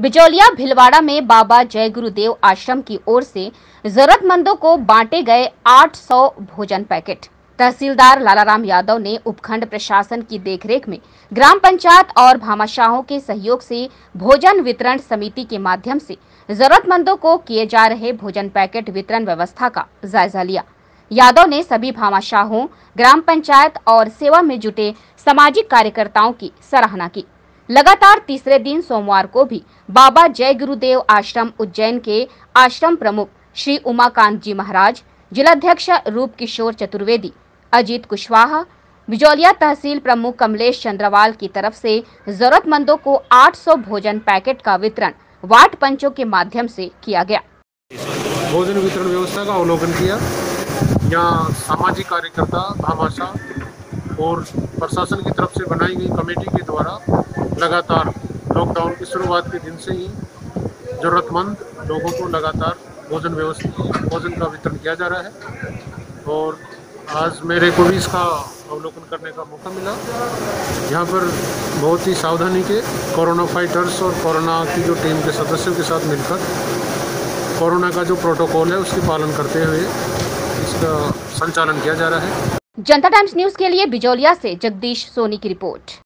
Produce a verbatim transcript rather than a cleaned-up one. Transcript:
बिजौलिया भिलवाड़ा में बाबा जय गुरुदेव आश्रम की ओर से जरूरतमंदों को बांटे गए आठ सौ भोजन पैकेट। तहसीलदार लालाराम यादव ने उपखंड प्रशासन की देखरेख में ग्राम पंचायत और भामाशाहों के सहयोग से भोजन वितरण समिति के माध्यम से जरूरतमंदों को किए जा रहे भोजन पैकेट वितरण व्यवस्था का जायजा लिया। यादव ने सभी भामाशाहों, ग्राम पंचायत और सेवा में जुटे सामाजिक कार्यकर्ताओं की सराहना की। लगातार तीसरे दिन सोमवार को भी बाबा जय गुरुदेव आश्रम उज्जैन के आश्रम प्रमुख श्री उमाकांत जी महाराज, जिलाध्यक्ष रूप किशोर चतुर्वेदी, अजीत कुशवाहा, बिजौलिया तहसील प्रमुख कमलेश चंद्रवाल की तरफ से जरूरतमंदों को आठ सौ भोजन पैकेट का वितरण वार्ड पंचों के माध्यम से किया गया। भोजन वितरण व्यवस्था का अवलोकन किया। यहाँ सामाजिक कार्यकर्ता, भामाशाह और प्रशासन की तरफ से बनाई गई कमेटी के द्वारा लगातार लॉकडाउन की शुरुआत के दिन से ही जरूरतमंद लोगों को लगातार भोजन व्यवस्था भोजन का वितरण किया जा रहा है। और आज मेरे को भी इसका अवलोकन करने का मौका मिला। यहाँ पर बहुत ही सावधानी के कोरोना फाइटर्स और कोरोना की जो टीम के सदस्यों के साथ मिलकर कोरोना का जो प्रोटोकॉल है उसके पालन करते हुए इसका संचालन किया जा रहा है। जनता टाइम्स न्यूज के लिए बिजौलिया से जगदीश सोनी की रिपोर्ट।